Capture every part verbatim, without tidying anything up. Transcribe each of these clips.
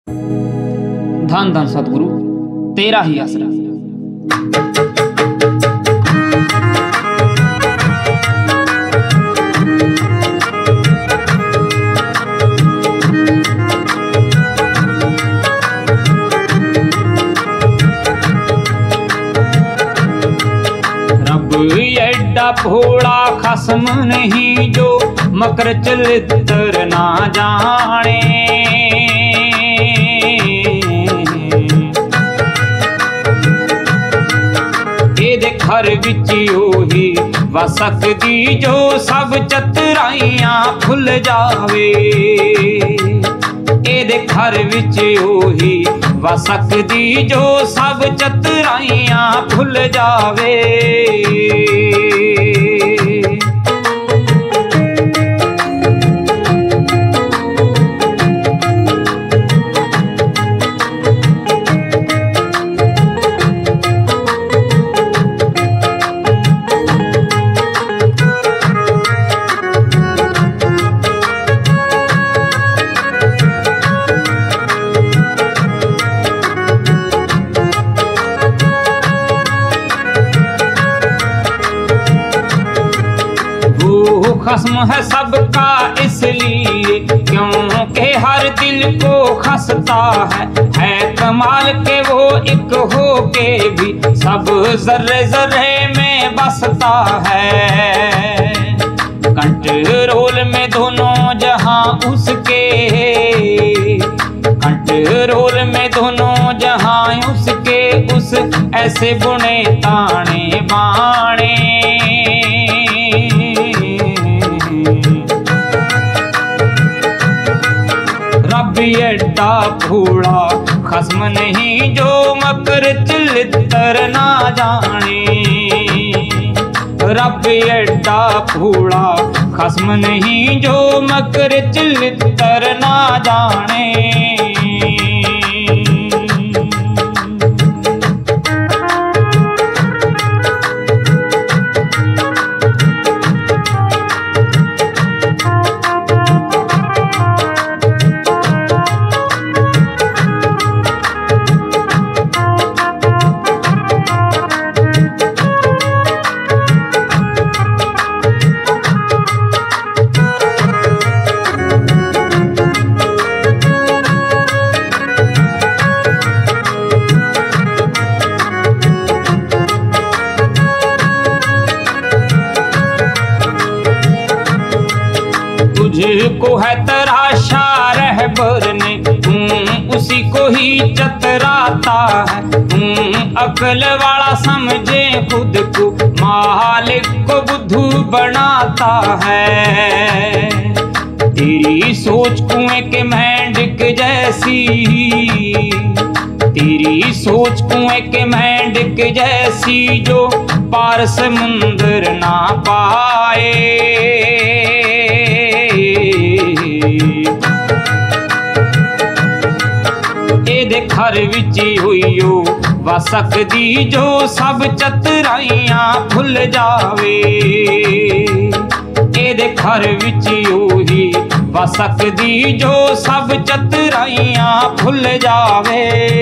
धन धन सतगुरु तेरा ही आसरा। एड्डा भोला खसम नहीं जो मकर चलित्र ना जाने। एदे घर विच ओही वसकदी जो सब चतुराइयां भुल जावे। एदे घर विच ओही वसकदी जो सब चतुराइयां भुल जावे। खस्म है सबका इसलिए क्योंकि हर दिल को खसता है। है कमाल के वो एक हो के भी सब जर्रे जर्रे में बसता है। कंट्रोल में दोनों जहां उसके, कंट्रोल में दोनों जहां उसके। उस ऐसे बुने ताने बाणे। रब एड्डा भोला खस्म नहीं जो मकर चलित्र ना जाने। रब एड्डा भोला खस्म नहीं जो मकर चलित्र ना जाने। तुझको है तराशा रहबर ने, तू उसी को ही चतराता है। तू अकल वाला समझे खुद को, मालिक को बुद्धू बनाता है। तेरी सोच कुएं के मेंढक जैसी, तेरी सोच कुएं के मेंढक जैसी जो पार समुंदर ना पाए। एदे घर विच होइयो वसकदी जो सब चतुराइयां भुल जावे। एदे घर विच ओही वसकदी जो सब चतुराइयां भुल जावे।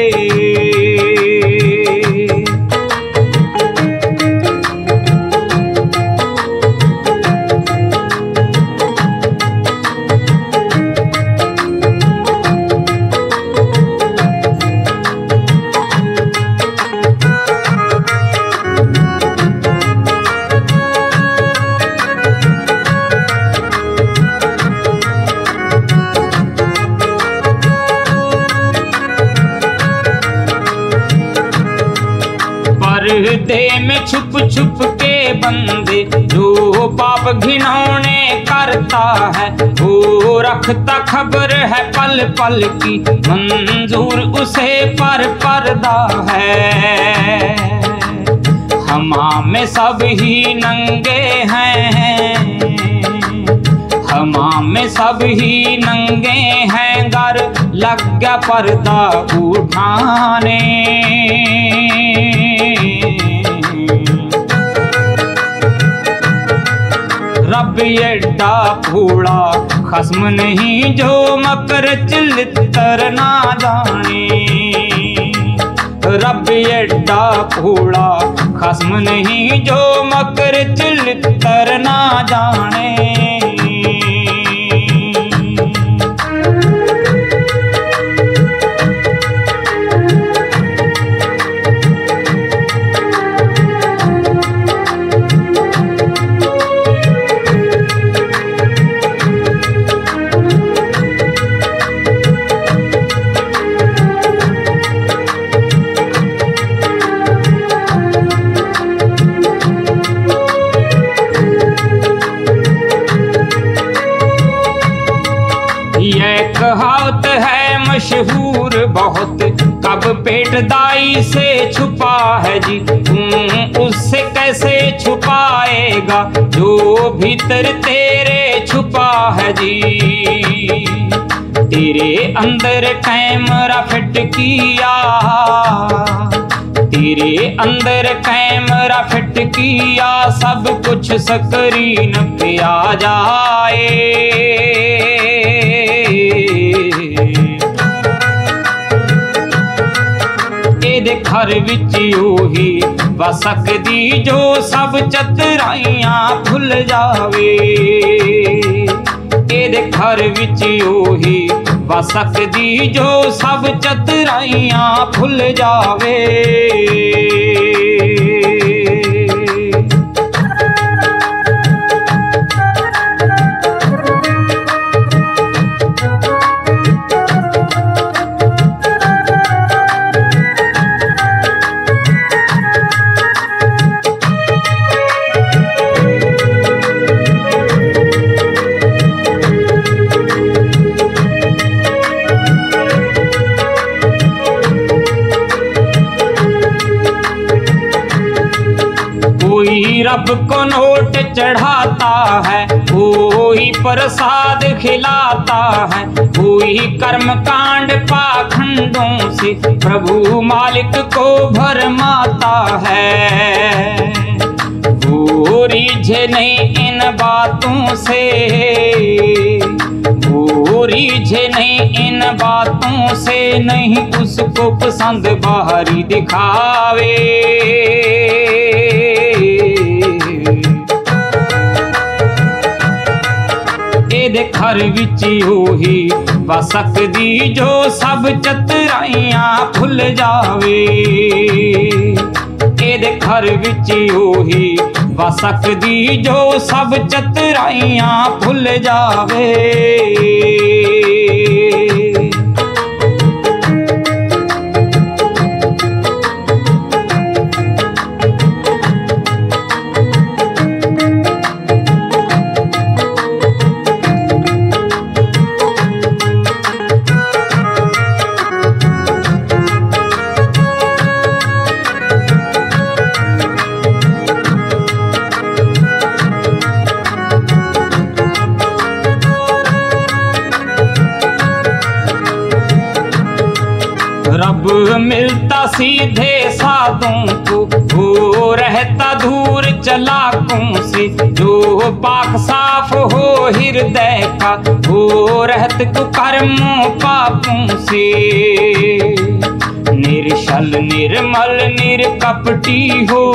पर्दे में छुप छुप के बंदे जो पाप घिनौने करता है। वो रखता खबर है पल पल की, मंजूर उसे पर पर्दा है। हमा में सब ही नंगे हैं, हमा में सब ही नंगे हैं। गर लग गया पर्दा उठाने। रब एडा भोला खस्म नहीं जो मकर चिल्तर ना जाने। रब एडा भोला खस्म नहीं जो मकर चिल्तर ना जाने। कहावत है मशहूर बहुत, कब पेट दाई से छुपा है जी, तू उससे कैसे छुपाएगा जो भीतर तेरे छुपा है जी। तेरे अंदर कैमरा फिट किया, तेरे अंदर कैमरा फिट किया, सब कुछ स्क्रीन पे आ जाए। ਇਹਦੇ ਘਰ ਵਿੱਚ ਉਹੀ ਵਸਕਦੀ ਜੋ ਸਭ ਚਤਰਾਈਆਂ ਭੁੱਲ ਜਾਵੇ। ਇਹਦੇ ਘਰ ਵਿੱਚ ਉਹੀ ਵਸਕਦੀ ਜੋ ਸਭ ਚਤਰਾਈਆਂ ਭੁੱਲ ਜਾਵੇ। कोई रब को नोट चढ़ाता है, कोई प्रसाद खिलाता है, कोई कर्म कांड पाखंडों से प्रभु मालिक को भरमाता है। वो रीझे नहीं इन बातों से, वो रीझे नहीं इन बातों से, नहीं उसको पसंद बाहरी दिखावे। ਇਹਦੇ ਘਰ ਵਿੱਚ ਉਹੀ ਵਸਕਦੀ ਜੋ ਸਭ ਚਤਰਾਈਆਂ ਭੁੱਲ ਜਾਵੇ। ਇਹਦੇ ਘਰ ਵਿੱਚ ਉਹੀ ਵਸਕਦੀ ਜੋ ਸਭ ਚਤਰਾਈਆਂ ਭੁੱਲ ਜਾਵੇ। रब मिलता सीधे साधों को, वो रहता दूर चलाकों से। जो पाक साफ हो हृदय का, वो रहत कुकर्मों पापों से। निर्छल निर्मल निरकपटी हो,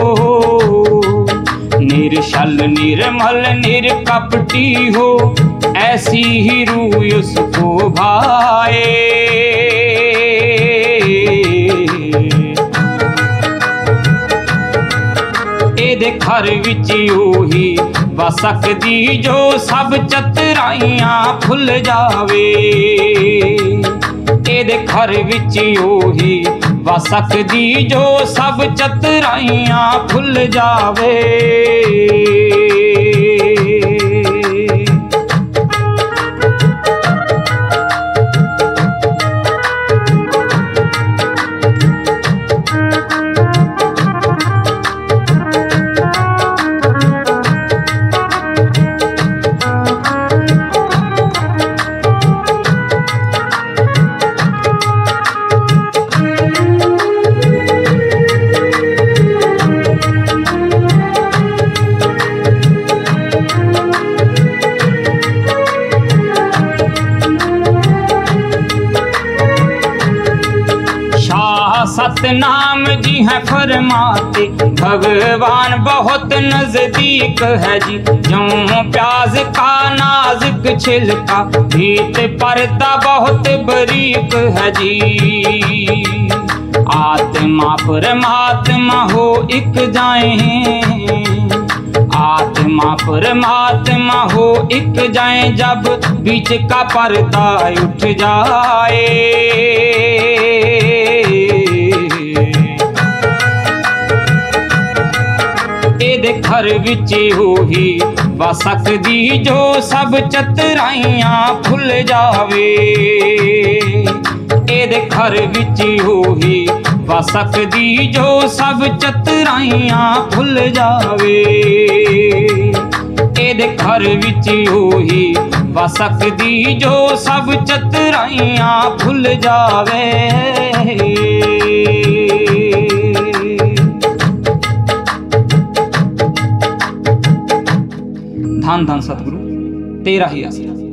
निर्छल निर्मल निरकपटी हो, ऐसी ही रूह उसको भाए। ਇਹਦੇ ਘਰ ਵਿੱਚ ਉਹੀ ਵਸਕਦੀ ਜੋ ਸਭ ਚਤਰਾਈਆਂ ਭੁੱਲ ਜਾਵੇ। ਇਹਦੇ ਘਰ ਵਿੱਚ ਉਹੀ ਵਸਕਦੀ ਜੋ ਸਭ ਚਤਰਾਈਆਂ ਭੁੱਲ ਜਾਵੇ। सतनाम जी है फरमाते, भगवान बहुत नजदीक है जी। ज्यों प्याज का नाजुक छिलका, भीत पर्दा बहुत बरीक है जी। आत्मा परमात्मा हो एक जाए, आत्मा परमात्मा हो एक जाए, जब बीच का पर्दा उठ जाए। एदे घर विच होही वसकदी, जो सब चतराइयां भुल जावे। एदे घर विच होही वसकदी, जो सब चतराइयां भुल जावे। एदे घर विच होही वसकदी, जो सब चतराइयां भुल जावे। धन धन सतगुरु तेरा ही आसरा।